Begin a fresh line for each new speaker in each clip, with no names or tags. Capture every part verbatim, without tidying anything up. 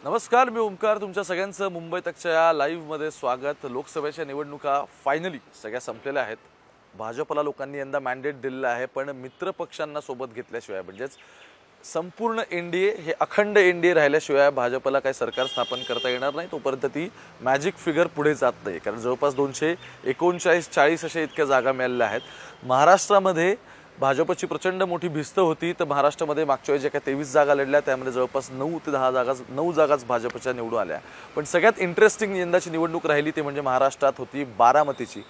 नमस्कार, मी ओमकार. तुमच्या सगळ्यांचं मुंबई तकच्या या लाईव्हमध्ये स्वागत. लोकसभेच्या निवडणुका फायनली सगळ्या संपलेल्या आहेत. भाजपला लोकांनी यंदा मॅन्डेट दिलेलं आहे, पण मित्र पक्षांना सोबत घेतल्याशिवाय म्हणजेच संपूर्ण एनडीए हे अखंड एनडीए राहिल्याशिवाय भाजपला काही सरकार स्थापन करता येणार नाही. तोपर्यंत ती मॅजिक फिगर पुढे जात नाही, कारण जवळपास दोनशे एकोणचाळीस चाळीस अशा इतक्या जागा मिळालेल्या आहेत. महाराष्ट्रामध्ये भाजपची प्रचंड मोठी भिस्त होती. तर महाराष्ट्रामध्ये मागच्या वेळी जे काही तेवीस जागा लढल्या त्यामध्ये जवळपास नऊ ते दहा जागा नऊ जागाच भाजपच्या निवडून आल्या. पण सगळ्यात इंटरेस्टिंग यंदाची निवडणूक राहिली ते म्हणजे महाराष्ट्रात होती बारामतीची.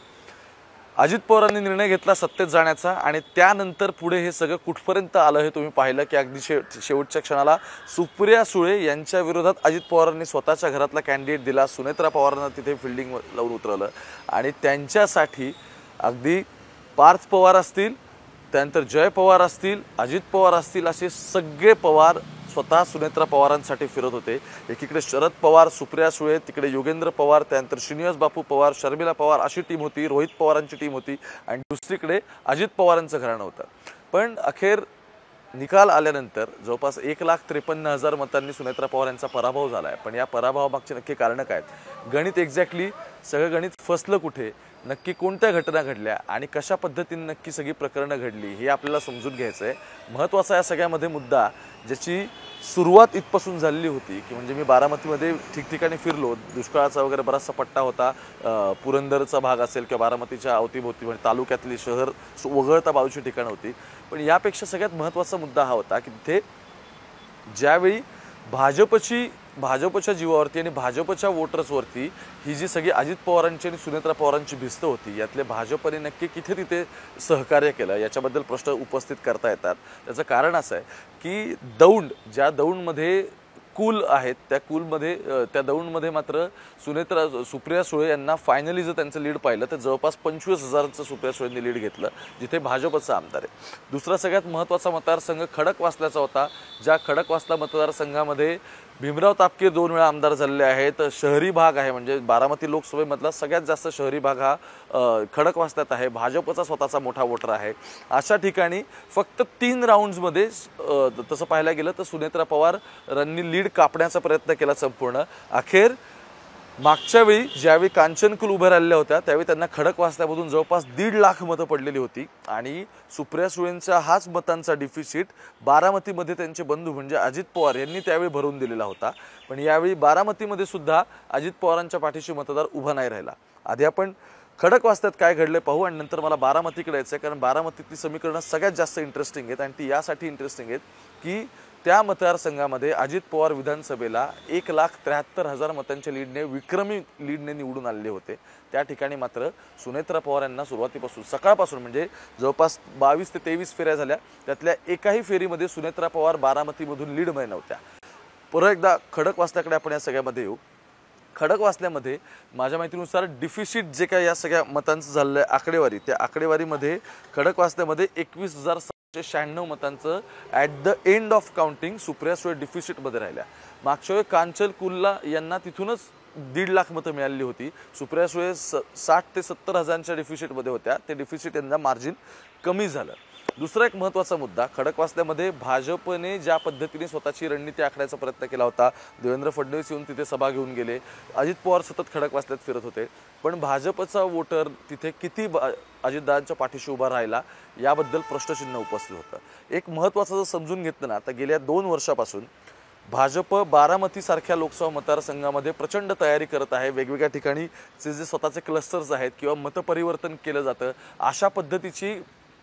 अजित पवारांनी निर्णय घेतला सत्तेत जाण्याचा, आणि त्यानंतर पुढे हे सगळं कुठपर्यंत आलं हे तुम्ही पाहिलं की अगदी शे शेवटच्या क्षणाला सुप्रिया सुळे यांच्या विरोधात अजित पवारांनी स्वतःच्या घरातला कॅन्डिडेट दिला. सुनेत्रा पवारांना तिथे फिल्डिंग लावून उतरवलं, आणि त्यांच्यासाठी अगदी पार्थ पवार असतील, त्यानंतर जय पवार असतील, अजित पवार असतील, असे सगळे पवार स्वतः सुनेत्रा पवारांसाठी फिरत होते. एकीकडे शरद पवार, सुप्रिया सुळे, तिकडे योगेंद्र पवार, त्यानंतर श्रीनिवास बापू पवार, शर्मिला पवार अशी टीम होती, रोहित पवारांची टीम होती, आणि दुसरीकडे अजित पवारांचं घराणं होतं. पण अखेर निकाल आल्यानंतर जवळपास एक लाख त्रेपन्न हजार मतांनी सुनेत्रा पवार यांचा पराभव झाला आहे. पण या पराभवामागची नक्की कारणं काय आहेत? गणित एक्झॅक्टली सगळं गणित फसलं कुठे, नक्की कोणत्या घटना घडल्या आणि कशा पद्धतीने नक्की सगळी प्रकरणं घडली हे आपल्याला समजून घ्यायचं आहे. महत्त्वाचा या सगळ्यामध्ये मुद्दा ज्याची सुरुवात इथपासून झालेली होती की म्हणजे मी बारामतीमध्ये ठिकठिकाणी फिरलो. दुष्काळाचा वगैरे बराचसा पट्टा होता, पुरंदरचा भाग असेल किंवा बारामतीच्या अवतीभोवती म्हणजे तालुक्यातली शहर वगळता बाजूची ठिकाणं होती. पण यापेक्षा सगळ्यात महत्त्वाचा मुद्दा हा होता की तिथे ज्यावेळी भाजपची भाजपच्या जीवावरती आणि भाजपच्या वोटर्सवरती ही जी सगळी अजित पवारांची आणि सुनेत्रा पवारांची भिस्त होती, यातले भाजपने नक्की किती तिथे सहकार्य केलं याच्याबद्दल प्रश्न उपस्थित करता येतात. त्याचं कारण असं आहे की दौंड, ज्या दौंडमध्ये कूल आहेत त्या कूलमध्ये त्या दौंडमध्ये मात्र सुनेत्रा सुप्रिया सुळे यांना फायनली जर त्यांचं लीड पाहिलं तर जवळपास पंचवीस हजारांचं सुप्रिया सुळेंनी लीड घेतलं, जिथे भाजपचा आमदार आहे. दुसरा सगळ्यात महत्त्वाचा मतदारसंघ खडकवासल्याचा होता, ज्या खडकवासला मतदारसंघामध्ये भीमराव तापकीर दोन वेळा आमदार झालेले आहेत. शहरी भाग आहे, म्हणजे बारामती लोकसभेमधला सगळ्यात जास्त शहरी भाग हा खडकवासल्यात आहे. भाजपचा स्वतःचा मोठा वोटर आहे. अशा ठिकाणी फक्त तीन राऊंड्समध्ये तसं पाहायला गेलं तर सुनेत्रा पवारांनी लीड कापण्याचा प्रयत्न केला संपूर्ण. अखेर मागच्या वेळी ज्यावेळी कांचनकुल उभ्या राहिल्या होत्या त्यावेळी त्यांना खडकवासल्यामधून जवळपास दीड लाख मतं पडलेली होती, आणि सुप्रिया सुळेंचा हाच मतांचा डिफिसिट बारामतीमध्ये त्यांचे बंधू म्हणजे अजित पवार यांनी त्यावेळी भरून दिलेला होता. पण यावेळी बारामतीमध्ये सुद्धा अजित पवारांच्या पाठीशी मतदार उभा नाही राहिला. आधी आपण खडकवासल्यात काय घडले पाहू, आणि नंतर मला बारामतीकडे यायचं आहे, कारण बारामतीतली समीकरणं सगळ्यात जास्त इंटरेस्टिंग आहेत. आणि ती यासाठी इंटरेस्टिंग आहेत की त्या मतदारसंघामध्ये अजित पवार विधानसभेला एक लाख त्र्याहत्तर हजार मतांच्या लीडने विक्रमी लीडने निवडून आलेले होते. त्या ठिकाणी मात्र सुनेत्रा पवार यांना सुरुवातीपासून सकाळपासून म्हणजे जवळपास बावीस ते तेवीस फेऱ्या झाल्या, त्यातल्या एकाही फेरीमध्ये सुनेत्रा पवार बारामतीमधून लीड मिळत नव्हत्या. परत एकदा खडकवासल्याकडे आपण या सगळ्यामध्ये येऊ. खडकवासल्यामध्ये माझ्या माहितीनुसार डिफिसिट जे काय या सगळ्या मतांचं झालेलं आहे आकडेवारी, त्या आकडेवारीमध्ये खडकवासल्यामध्ये एकवीस हजार सातशे शहाण्णव मतांचं at the end of counting Supriya Sule डिफिसिटमध्ये राहिल्या. मागच्या वेळी कांचनकुलला यांना तिथूनच दीड लाख मतं मिळाली होती. सुप्रिया सुळे स साठ ते सत्तर हजारांच्या डिफिसिटमध्ये होत्या. ते डिफिसिट यंदा मार्जिन कमी झालं. दुसरा एक महत्त्वाचा मुद्दा, खडकवासल्यामध्ये भाजपने ज्या पद्धतीने स्वतःची रणनीती आखण्याचा प्रयत्न केला होता, देवेंद्र फडणवीस येऊन तिथे सभा घेऊन गेले, अजित पवार सतत खडकवासल्यात फिरत होते, पण भाजपचा वोटर तिथे किती अजितदादांच्या पाठीशी उभा राहिला याबद्दल प्रश्नचिन्ह उपस्थित होतं. एक महत्त्वाचं जर समजून घेतलं ना तर गेल्या दोन वर्षापासून भाजप बारामतीसारख्या लोकसभा मतदारसंघामध्ये प्रचंड तयारी करत आहे. वेगवेगळ्या ठिकाणी जे जे स्वतःचे क्लस्टर्स आहेत किंवा मतपरिवर्तन केलं जातं, अशा पद्धतीची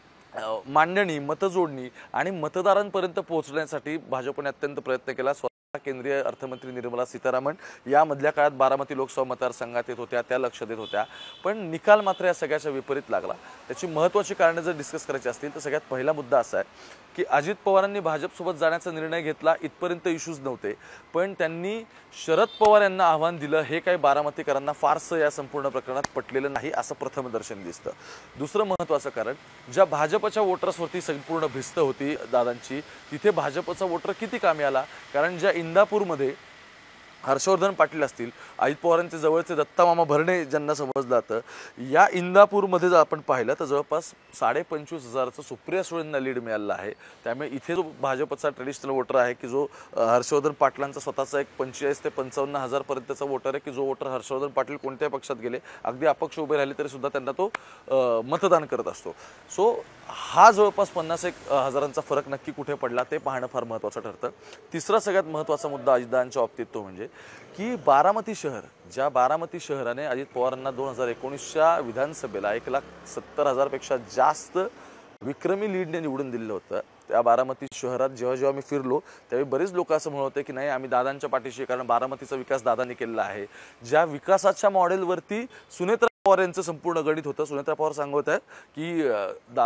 मांडणी, मतजोडणी आणि मतदारांपर्यंत पोहोचण्यासाठी भाजपने अत्यंत प्रयत्न केला. केंद्रीय अर्थमंत्री निर्मला सीतारामन यामधल्या काळात बारामती लोकसभा मतदारसंघात येत होत्या, त्या लक्ष देत होत्या. पण निकाल मात्र या सगळ्याच्या विपरीत लागला. त्याची महत्त्वाची कारणं जर डिस्कस करायची असतील तर सगळ्यात पहिला मुद्दा असा आहे की अजित पवारांनी भाजपसोबत जाण्याचा निर्णय घेतला, इथपर्यंत इश्यूज नव्हते, पण त्यांनी शरद पवार यांना आव्हान दिलं, हे काही बारामतीकरांना फारसं या संपूर्ण प्रकरणात पटलेलं नाही असं प्रथमदर्शनी दिसतं. दुसरं महत्त्वाचं कारण, ज्या भाजपच्या वोटर्सवरती संपूर्ण भिस्त होती दादांची, तिथे भाजपचा वोटर किती कामी आला, कारण ज्या इंदापूरमध्ये हर्षवर्धन पाटील असतील, अजित पवारांचे जवळचे दत्ता मामा भरणे ज्यांना समजलं जातं, या इंदापूरमध्ये जर आपण पाहिलं तर जवळपास साडे पंचवीस हजाराचं सुप्रिया सुळेंना लीड मिळालेलं आहे. त्यामुळे इथे जो भाजपचा ट्रेडिशनल वोटर आहे की जो हर्षवर्धन पाटलांचा स्वतःचा एक पंचेचाळीस ते पंचावन्न हजार पर्यंतचा वोटर आहे की जो वोटर हर्षवर्धन पाटील कोणत्याही पक्षात गेले, अगदी अपक्ष उभे राहिले तरी सुद्धा त्यांना तो मतदान करत असतो. सो हा जवळपास पन्नास एक हजारांचा फरक नक्की कुठे पडला ते पाहणं फार महत्त्वाचं ठरतं. तिसरा सगळ्यात महत्त्वाचा मुद्दा अजितदादांच्या बाबतीत तो म्हणजे की बारामती शहर, ज्या बारामती शहराने अजित पवारांना दोन हजार एकोणीसच्या विधानसभेला एक लाख सत्तर हजारपेक्षा जास्त विक्रमी लीडने निवडून दिलं होतं, त्या बारामती शहरात जेव्हा जेव्हा मी फिरलो त्यावेळी बरेच लोक असं म्हणत होते की नाही आम्ही दादांच्या पाठीशी, कारण बारामतीचा विकास दादांनी केलेला आहे. ज्या विकासाच्या मॉडेलवरती सुनेत्रा पवार यांचं संपूर्ण गणित होतं. सुनेत्रा पवार सांगत आहेत की दा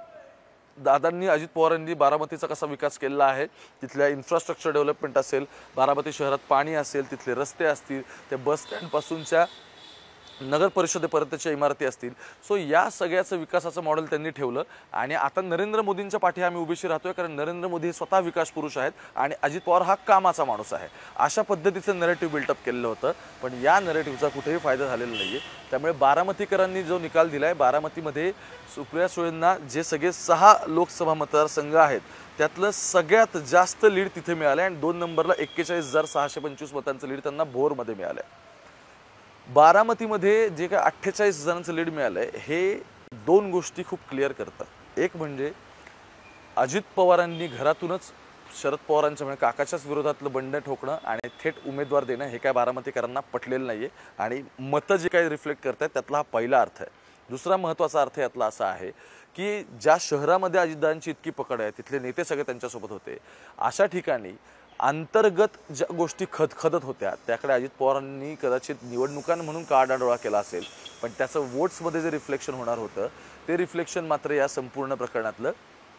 दादांनी अजित पवारांनी बारामतीचा कसा विकास केलेला आहे, तिथल्या इन्फ्रास्ट्रक्चर डेव्हलपमेंट असेल, बारामती शहरात पाणी असेल, तिथले रस्ते असतील, ते बस स्टँडपासूनच्या नगर परिषदेपर्यंतच्या इमारती असतील. सो या सगळ्याचं विकासाचं मॉडेल त्यांनी ठेवलं आणि आता नरेंद्र मोदींच्या पाठी आम्ही उभीशी राहतोय, कारण नरेंद्र मोदी हे स्वतः विकास पुरुष आहेत आणि अजित पवार हा कामाचा माणूस आहे. अशा पद्धतीचं नरेटिव्ह बिल्टअप केलेलं होतं, पण या नरेटिव्हचा कुठेही फायदा झालेला नाही आहे. त्यामुळे बारामतीकरांनी जो निकाल दिला आहे, बारामतीमध्ये सुप्रिया सुळेंना जे सगळे सहा लोकसभा मतदारसंघ आहेत त्यातलं सगळ्यात जास्त लीड तिथे मिळालं आणि दोन नंबरला एक्केचाळीस हजार सहाशे पंचवीस मतांचं लीड त्यांना भोरमध्ये मिळालं. बारामतीमध्ये जे काय अठ्ठेचाळीस हजारांचं लीड मिळालंय हे दोन गोष्टी खूप क्लिअर करतात. एक म्हणजे अजित पवारांनी घरातूनच शरद पवारांच्या म्हणजे काकाच्याच विरोधातलं बंड ठोकणं आणि थेट उमेदवार देणं हे काय बारामतीकरांना पटलेलं नाहीये आणि मतं जे काही रिफ्लेक्ट करतात त्यातला हा पहिला अर्थ आहे. दुसरा महत्त्वाचा अर्थ यातला असा आहे की ज्या शहरामध्ये अजितदादांची इतकी पकड आहे, तिथले नेते सगळे त्यांच्यासोबत होते, अशा ठिकाणी अंतर्गत ज्या गोष्टी खदखदत होत्या त्याकडे अजित पवारांनी कदाचित निवडणुकां म्हणून काडाडोळा केला असेल, पण त्याचं वोट्समध्ये जे रिफ्लेक्शन होणार होतं ते रिफ्लेक्शन मात्र या संपूर्ण प्रकरणातलं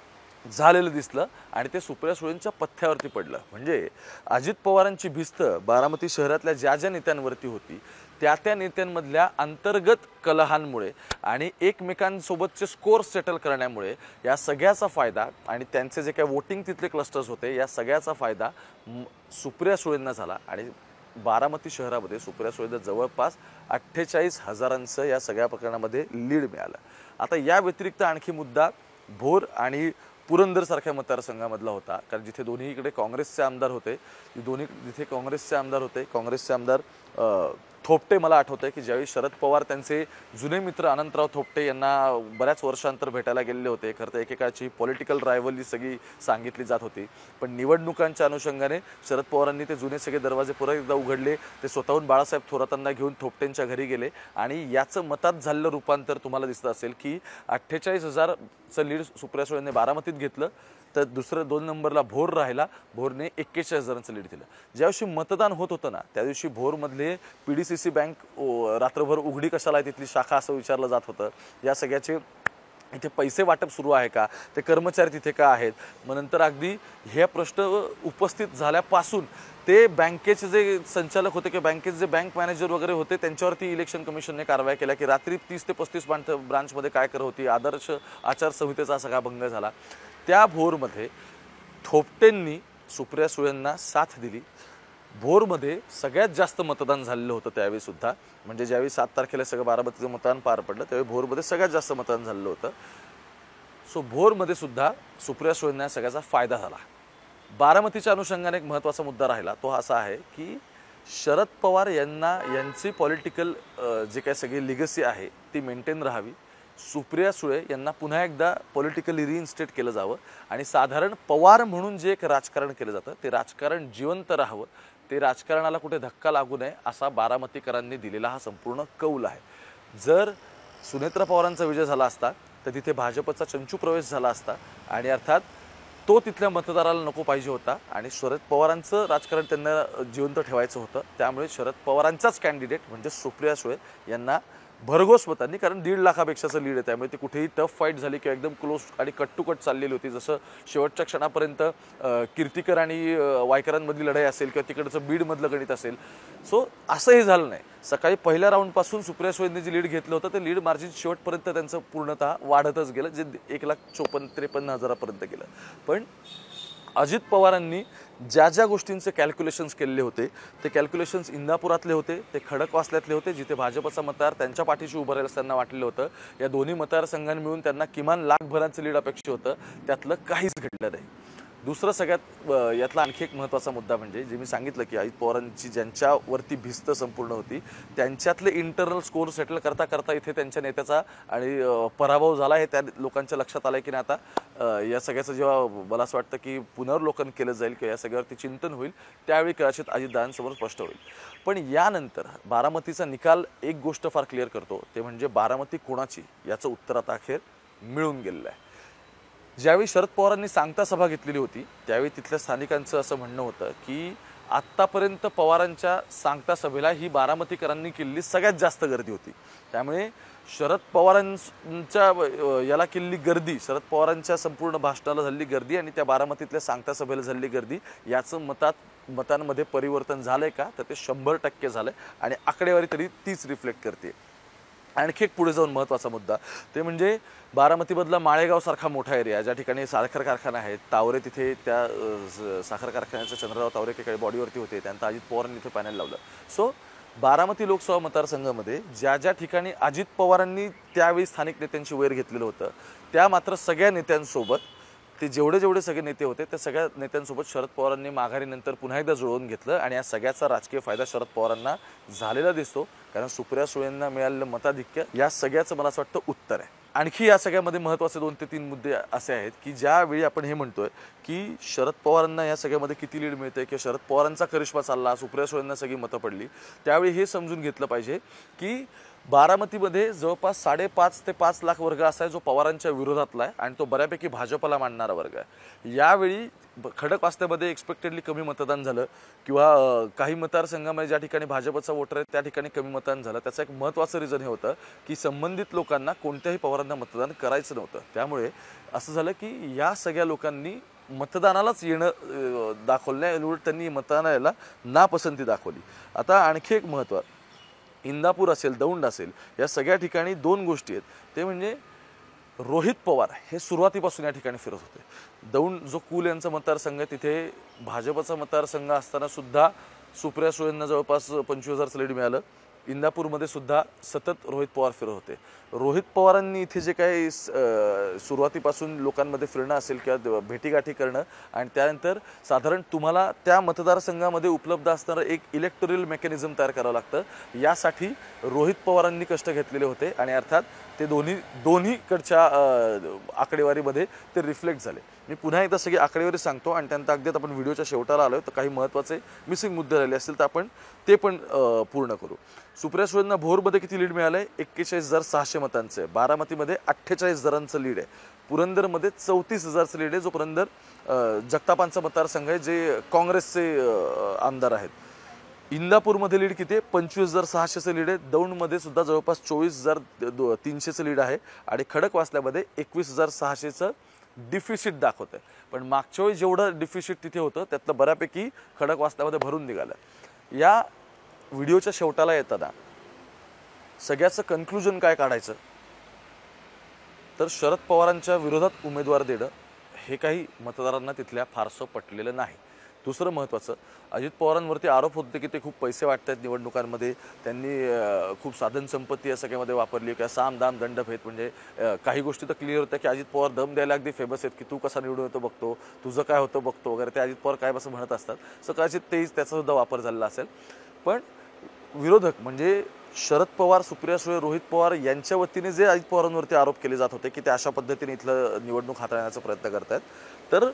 झालेलं दिसलं आणि ते सुप्रिया सुळेंच्या पथ्यावरती पडलं. म्हणजे अजित पवारांची भिस्त बारामती शहरातल्या ज्या ज्या नेत्यांवरती होती त्या त्या नेत्यांमधल्या अंतर्गत कलहांमुळे आणि एकमेकांसोबतचे स्कोर सेटल करण्यामुळे या सगळ्याचा फायदा आणि त्यांचे जे काही वोटिंग तिथले क्लस्टर्स होते या सगळ्याचा फायदा सुप्रिया सुळेंना झाला आणि बारामती शहरामध्ये सुप्रिया सुळेंना जवळपास अठ्ठेचाळीस हजारांचं या सगळ्या प्रकरणामध्ये लीड मिळालं. आता या व्यतिरिक्त आणखी मुद्दा भोर आणि पुरंदर सारख्या मतदारसंघामधला होता, कारण जिथे दोन्हीकडे काँग्रेसचे आमदार होते, दोन्ही जिथे काँग्रेसचे आमदार होते काँग्रेसचे आमदार थोपटे, मला आठवतंय की ज्यावेळी शरद पवार त्यांचे जुने मित्र अनंतराव थोपटे यांना बऱ्याच वर्षांतर भेटायला गेलेले होते. खरं तर एकेकाळची पॉलिटिकल रायव्हली सगळी सांगितली जात होती, पण निवडणुकांच्या अनुषंगाने शरद पवारांनी ते जुने सगळे दरवाजे परत एकदा उघडले. ते स्वतःहून बाळासाहेब थोरातांना घेऊन थोपटेंच्या घरी गेले आणि याचं मतात झालेलं रूपांतर तुम्हाला दिसत असेल की अठ्ठेचाळीस हजारचं लीड सुप्रिया सुळेंनी बारामतीत घेतलं, तर दुसरं दोन नंबरला भोर राहिला, भोरने एक्केचाळीस हजारांचं लीड दिलं. ज्या दिवशी मतदान होत होतं ना त्या दिवशी भोरमधले P D C C bank रात्रभर उघडी कशाला आहे, तिथली शाखा असं विचारलं जात होतं. या सगळ्याचे इथे पैसे वाटप सुरू आहे का, ते कर्मचारी तिथे का आहेत, मग नंतर अगदी हे प्रश्न उपस्थित झाल्यापासून ते बँकेचे जे संचालक होते किंवा बँकेचे जे बँक मॅनेजर वगैरे होते त्यांच्यावरती इलेक्शन कमिशनने कारवाई केल्या की रात्री तीस ते पस्तीस ब्रांचमध्ये काय करत होती, आदर्श आचारसंहितेचा सगळा भंग झाला. त्या भोरमध्ये थोपटेंनी सुप्रिया सुळेंना साथ दिली. भोरमध्ये सगळ्यात जास्त मतदान झालेलं होतं त्यावेळी सुद्धा, म्हणजे ज्यावेळी सात तारखेला सगळं बारामतीचं मतदान पार पडलं त्यावेळी भोरमध्ये सगळ्यात जास्त मतदान झालेलं होतं. सो भोरमध्ये सुद्धा सुप्रिया सुळेंना सगळ्याचा फायदा झाला. बारामतीच्या अनुषंगाने एक महत्त्वाचा मुद्दा राहिला तो असा आहे की शरद पवार यांना यांची पॉलिटिकल जे काही सगळी लिगसी आहे ती मेंटेन राहावी, सुप्रिया सुळे यांना पुन्हा एकदा पॉलिटिकली रिइन्स्टेट केलं जावं आणि साधारण पवार म्हणून जे एक राजकारण केलं जातं ते राजकारण जिवंत राहावं, ते राजकारणाला कुठे धक्का लागू नये असा बारामतीकरांनी दिलेला हा संपूर्ण कौल आहे. जर सुनेत्रा पवारांचा विजय झाला असता तर तिथे भाजपचा चंचू प्रवेश झाला असता आणि अर्थात तो तिथल्या मतदाराला नको पाहिजे होता आणि शरद पवारांचं राजकारण त्यांना जिवंत ठेवायचं होतं. त्यामुळे शरद पवारांचाच कॅन्डिडेट म्हणजे सुप्रिया सुळे यांना भरघोस मतांनी, कारण दीड लाखापेक्षाचं लीड आहे त्यामुळे ती कुठेही टफ फाईट झाली किंवा एकदम क्लोज आणि कट टू कट चाललेली होती. जसं शेवटच्या क्षणापर्यंत कीर्तिकर आणि वायकरांमधली लढाई असेल किंवा तिकडचं बीडमधलं गणित असेल. सो असंही झालं नाही. सकाळी पहिल्या राऊंडपासून सुप्रिया सुळेंनी जे लीड घेतलं होतं ते लीड मार्जिन शेवटपर्यंत त्यांचं पूर्णतः वाढतच गेलं, जे एक लाख चोपन्न त्रेपन्न हजारापर्यंत गेलं. पण अजित पवारांनी ज्या ज्या गोष्टींचे कॅल्क्युलेशन्स केलेले होते ते कॅल्क्युलेशन्स इंदापुरातले होते, ते खडकवासल्यातले होते, जिथे भाजपचा मतदार त्यांच्या पाठीशी उभं राहील असं त्यांना वाटलेलं होतं. या दोन्ही मतदारसंघांनी मिळून त्यांना किमान लाखभरांचं लीड अपेक्षित होतं, त्यातलं काहीच घडलं नाही. दुसरं सगळ्यात यातला आणखी एक महत्त्वाचा मुद्दा म्हणजे जे मी सांगितलं की अजित पवारांची ज्यांच्यावरती भिस्त संपूर्ण होती त्यांच्यातले इंटरनल स्कोर सेटल करता करता इथे त्यांच्या नेत्याचा आणि पराभव झाला हे त्या लोकांच्या लक्षात आलं की नाही. आता या सगळ्याचं जेव्हा मला असं वाटतं की पुनर्लोकन केलं जाईल किंवा या सगळ्यावरती चिंतन होईल त्यावेळी कदाचित अजितदादांसमोर स्पष्ट होईल. पण यानंतर बारामतीचा निकाल एक गोष्ट फार क्लिअर करतो, ते म्हणजे बारामती कोणाची याचं उत्तर आता अखेर मिळून गेलेलं आहे. ज्यावेळी शरद पवारांनी सांगता सभा घेतलेली होती त्यावेळी तिथल्या स्थानिकांचं असं म्हणणं होतं की आत्तापर्यंत पवारांच्या सांगता सभेला ही बारामतीकरांनी केलेली सगळ्यात जास्त गर्दी होती. त्यामुळे शरद पवारांच्या याला केलेली गर्दी, शरद पवारांच्या संपूर्ण भाषणाला झालेली गर्दी आणि त्या बारामतीतल्या सांगता सभेला झालेली गर्दी याचं मतात मतांमध्ये परिवर्तन झालंय का, तर ते शंभर टक्के झालंय आणि आकडेवारी तरी तीच रिफ्लेक्ट करते. आणखी एक पुढे जाऊन महत्त्वाचा मुद्दा ते म्हणजे बारामतीमधला माळेगाव सारखा मोठा एरिया ज्या ठिकाणी साखर कारखाना आहे, तावरे तिथे त्या साखर कारखान्याचं चंद्रराव तावरे काही बॉडीवरती होते, त्यांना अजित पवारांनी इथे पॅनल लावलं. सो बारामती लोकसभा मतदारसंघामध्ये ज्या ज्या ठिकाणी अजित पवारांनी त्यावेळी स्थानिक नेत्यांची वैर घेतलेलं होतं त्या मात्र सगळ्या नेत्यांसोबत ते जेवढे जेवढे सगळे नेते होते त्या सगळ्या नेत्यांसोबत शरद पवारांनी माघारीनंतर पुन्हा एकदा जुळवून घेतलं आणि या सगळ्याचा राजकीय फायदा शरद पवारांना झालेला दिसतो. कारण सुप्रिया सुळेंना मिळालेलं मताधिक्य या सगळ्याचं मला असं वाटतं उत्तर आहे. आणखी या सगळ्यामध्ये महत्त्वाचे दोन ते तीन मुद्दे असे आहेत की ज्यावेळी आपण हे म्हणतोय की शरद पवारांना या सगळ्यामध्ये किती लीड मिळते किंवा शरद पवारांचा करिश्मा चालला, सुप्रिया सुळेंना सगळी मतं पडली, त्यावेळी हे समजून घेतलं पाहिजे की बारामतीमध्ये जवळपास साडेपाच ते पाच लाख वर्ग असा आहे जो पवारांच्या विरोधातला आहे आणि तो बऱ्यापैकी भाजपला मानणारा वर्ग आहे. यावेळी खडकवासल्यामध्ये एक्सपेक्टेडली कमी मतदान झालं किंवा काही मतदारसंघामध्ये ज्या ठिकाणी भाजपचा वोटर आहे त्या ठिकाणी कमी मतदान झालं. त्याचं एक महत्त्वाचं रिझन हे होतं की संबंधित लोकांना कोणत्याही पवारांना मतदान करायचं नव्हतं. त्यामुळे असं झालं की या सगळ्या लोकांनी मतदानालाच येणं दाखवलं नाही, उलट त्यांनी मतदानाला नापसंती दाखवली. आता आणखी एक महत्त्व, इंदापूर असेल, दौंड असेल, या सगळ्या ठिकाणी दोन गोष्टी आहेत. ते म्हणजे रोहित पवार हे सुरुवातीपासून या ठिकाणी फिरत होते. दौंड जो कुल यांचा मतदारसंघ आहे तिथे भाजपचा मतदारसंघ असताना सुद्धा सुप्रिया सुळेंना जवळपास पंचवीस हजारचं लीड मिळालं. इंदापूरमध्ये सुद्धा सतत रोहित पवार फिरत होते. रोहित पवारांनी इथे जे काही सुरुवातीपासून लोकांमध्ये फिरणं असेल किंवा भेटीगाठी करणं आणि त्यानंतर साधारण तुम्हाला त्या मतदारसंघामध्ये उपलब्ध असणारं एक इलेक्टोरल मेकॅनिझम तयार करावं लागतं, यासाठी रोहित पवारांनी कष्ट घेतलेले होते आणि अर्थात ते दोन्ही दोन्हीकडच्या आकडेवारीमध्ये ते रिफ्लेक्ट झाले. मी पुन्हा एकदा सगळी आकडेवारी सांगतो आणि त्यानंतर अगदी आपण व्हिडिओच्या शेवटाला आलो तर काही महत्त्वाचे मिसिंग मुद्दे राहिले असतील तर आपण ते पण पूर्ण करू. सुप्रिया सुळेंना भोरमध्ये किती लीड मिळालं आहे? एक्केचाळीस हजार सहाशे मतांचं आहे. बारामतीमध्ये अठ्ठेचाळीस हजारांचं लीड आहे. पुरंदरमध्ये चौतीस हजारचं लीड आहे, जो पुरंदर जगतापांचा मतदारसंघ आहे जे काँग्रेसचे आमदार आहेत. इंदापूरमध्ये लीड किती आहे? पंचवीस हजार सहाशेचं लीड आहे. दौंडमध्ये सुद्धा जवळपास चोवीस हजार तीनशेचं लीड आहे आणि खडकवासल्यामध्ये एकवीस हजार सहाशेचं डिफिसिट दाखवत आहे. पण मागच्या वेळी जेवढं डिफिसिट तिथे होतं त्यातलं बऱ्यापैकी खडकवासल्यामध्ये भरून निघालं. या व्हिडिओच्या शेवटाला येताना सगळ्याचं कन्क्लुजन काय काढायचं, तर शरद पवारांच्या विरोधात उमेदवार देणं हे काही मतदारांना तिथल्या फारसं पटलेलं नाही. दुसरं महत्त्वाचं, अजित पवारांवरती आरोप होते की ते खूप पैसे वाटत आहेत निवडणुकांमध्ये, त्यांनी खूप साधन संपत्ती या सगळ्यामध्ये वापरली किंवा साम दाम दंडभेद. म्हणजे काही गोष्टी तर क्लिअर होत्या की अजित पवार दम द्यायला अगदी फेमस आहेत की तू कसा निवडून येतो बघतो, तुझं काय होतं बघतो वगैरे, ते अजित पवार काय असं म्हणत असतात. सो कदाचित तेच त्याचा सुद्धा वापर झालेला असेल. पण विरोधक म्हणजे शरद पवार, सुप्रिया सुळे, रोहित पवार यांच्या वतीने जे अजित पवारांवरती आरोप केले जात होते की ते अशा पद्धतीने इथलं निवडणूक हाताळण्याचा प्रयत्न करतात, तर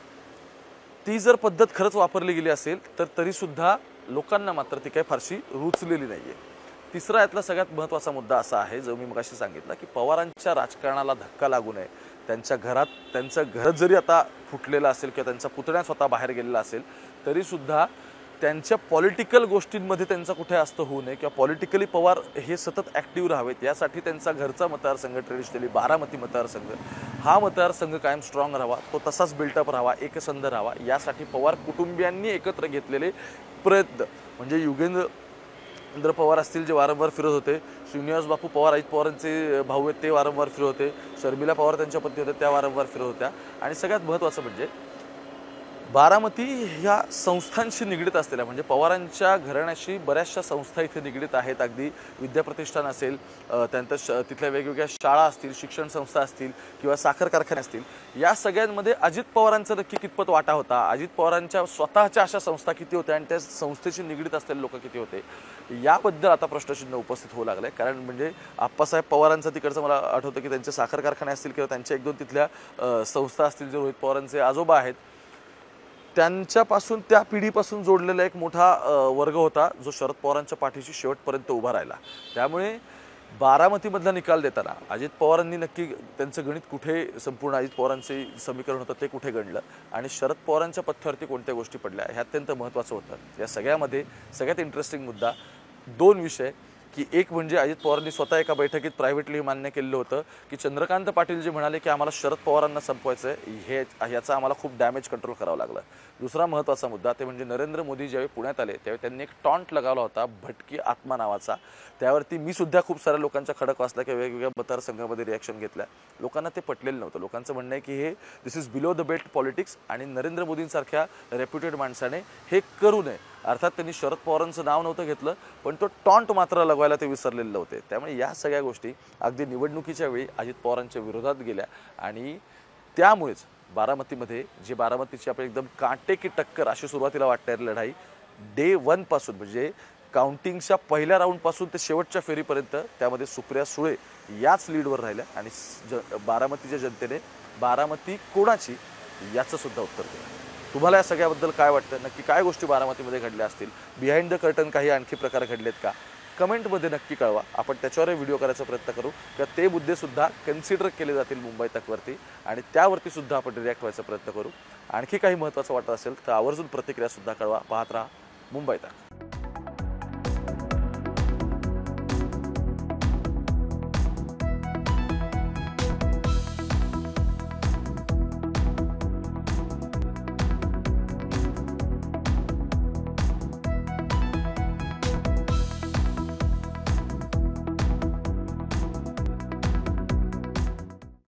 ती जर पद्धत खरंच वापरली गेली असेल तर तरीसुद्धा लोकांना मात्र ती काही फारशी रुचलेली नाही आहे. तिसरा यातला सगळ्यात महत्त्वाचा मुद्दा असा आहे जो मी मगाशी सांगितला की पवारांच्या राजकारणाला धक्का लागू नये. त्यांच्या घरात त्यांचं घर जरी आता फुटलेलं असेल किंवा त्यांचा पुतण्या स्वतः बाहेर गेलेला असेल तरीसुद्धा त्यांच्या पॉलिटिकल गोष्टींमध्ये त्यांचा कुठे असतं होऊ नये किंवा पॉलिटिकली पवार हे सतत ॲक्टिव्ह राहावेत, यासाठी त्यांचा घरचा मतदारसंघ ट्रेडिशनली बारामती मतदारसंघ हा मतदारसंघ कायम स्ट्रॉंग राहावा, तो तसाच बिल्टअप राहावा, एकसंध राहावा, यासाठी पवार कुटुंबियांनी एकत्र घेतलेले प्रयत्न म्हणजे युगेंद्र पवार असतील जे वारंवार फिरत होते, श्रीनिवास बापू पवार अजित पवारांचे भाऊ आहेत ते वारंवार फिरत होते, शर्मिला पवार त्यांच्या पत्नी होत्या त्या वारंवार फिरत होत्या आणि सगळ्यात महत्त्वाचं म्हणजे बारामती ह्या संस्थांशी निगडीत असलेल्या म्हणजे पवारांच्या घराण्याशी बऱ्याचशा संस्था इथे निगडीत आहेत. अगदी विद्याप्रतिष्ठान असेल, त्यानंतर श तिथल्या वेगवेगळ्या शाळा असतील, शिक्षण संस्था असतील किंवा साखर कारखाने असतील, या सगळ्यांमध्ये अजित पवारांचा नक्की कितपत वाटा होता, अजित पवारांच्या स्वतःच्या अशा संस्था किती होत्या आणि त्या संस्थेशी निगडीत असलेले लोक किती होते, याबद्दल आता प्रश्नचिन्ह उपस्थित होऊ लागले. कारण म्हणजे आप्पासाहेब पवारांचं तिकडचं मला आठवतं की त्यांचे साखर कारखाने असतील किंवा त्यांच्या एक दोन तिथल्या संस्था असतील, जे रोहित पवारांचे आजोबा आहेत त्यांच्यापासून त्या पिढीपासून जोडलेला एक मोठा वर्ग होता जो शरद पवारांच्या पाठीशी शेवटपर्यंत उभा राहिला. त्यामुळे बारामतीमधला निकाल देताना अजित पवारांनी नक्की त्यांचं गणित कुठे, संपूर्ण अजित पवारांचे समीकरण होतं ते कुठे गणलं आणि शरद पवारांच्या पथ्यावरती कोणत्या गोष्टी पडल्या हे अत्यंत महत्त्वाचं होतं. या सगळ्यामध्ये सगळ्यात इंटरेस्टिंग मुद्दा दोन विषय की एक म्हणजे अजित पवारांनी स्वतः एका बैठकीत प्रायव्हेटली मान्य केलेलं होतं की चंद्रकांत पाटील जे म्हणाले की आम्हाला शरद पवारांना संपवायचं आहे, हे ह्याचा आम्हाला खूप डॅमेज कंट्रोल करावं लागलं. दुसरा महत्त्वाचा मुद्दा ते म्हणजे नरेंद्र मोदी ज्यावेळी पुण्यात आले त्यावेळी त्यांनी एक टॉन्ट लगावला होता भटकी आत्मा नावाचा. त्यावरती मी सुद्धा खूप साऱ्या लोकांचा खडक वाचला किंवा वेगवेगळ्या मतदारसंघामध्ये रिॲक्शन घेतल्या. लोकांना ते पटलेलं नव्हतं. लोकांचं म्हणणं आहे की हे this is below the belt politics आणि नरेंद्र मोदींसारख्या रेप्युटेड माणसाने हे करू नये. अर्थात त्यांनी शरद पवारांचं नाव नव्हतं घेतलं, पण तो टॉन्ट मात्र लगवायला ते विसरलेले नव्हते. त्यामुळे या सगळ्या गोष्टी अगदी निवडणुकीच्या वेळी अजित पवारांच्या विरोधात गेल्या आणि त्यामुळेच बारामतीमध्ये जे बारामतीची आपण एकदम कांटे की टक्कर अशी सुरुवातीला वाटणारी लढाई डे वन पासून म्हणजे काउंटिंगच्या पहिल्या राऊंडपासून ते शेवटच्या फेरीपर्यंत त्यामध्ये सुप्रिया सुळे याच लीडवर राहिल्या आणि ज बारामतीच्या जनतेने बारामती कोणाची याचं सुद्धा उत्तर दिलं. तुम्हाला या सगळ्याबद्दल काय वाटतं? नक्की काय गोष्टी बारामतीमध्ये घडल्या असतील? बिहाइंड द कर्टन काही आणखी प्रकार घडलेत का? कमेंटमध्ये नक्की कळवा. आपण त्याच्यावरही व्हिडिओ करायचा प्रयत्न करू किंवा ते मुद्देसुद्धा कन्सिडर केले जातील मुंबई तकवरती आणि त्यावरती सुद्धा आपण रिॲक्ट व्हायचा प्रयत्न करू. आणखी काही महत्त्वाचं वाटत असेल तर आवर्जून प्रतिक्रियासुद्धा कळवा. पाहत राहा मुंबई तक.